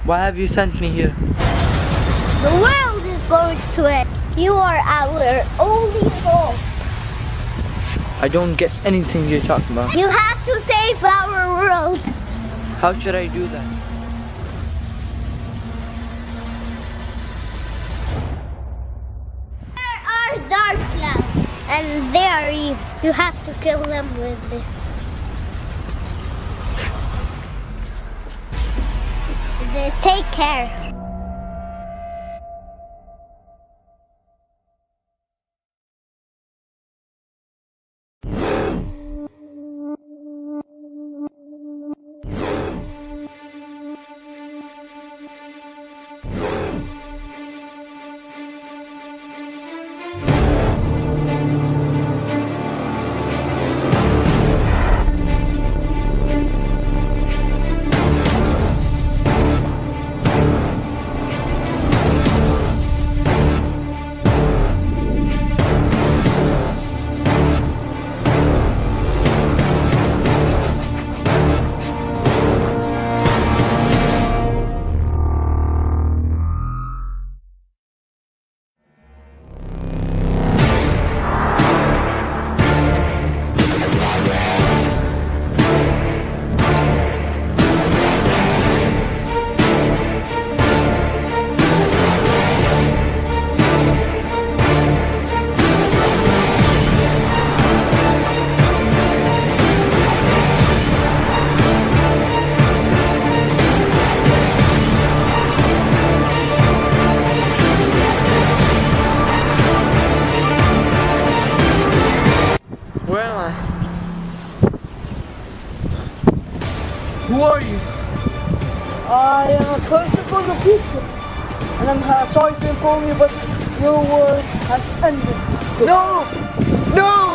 Why have you sent me here? The world is going to end. You are our only hope. I don't get anything you're talking about. You have to save our world. How should I do that? There are dark clouds, and they are evil. You have to kill them with this. Take care. Where am I? Who are you? I am a person from the future, and I'm sorry to inform you, but your world has ended. No! No!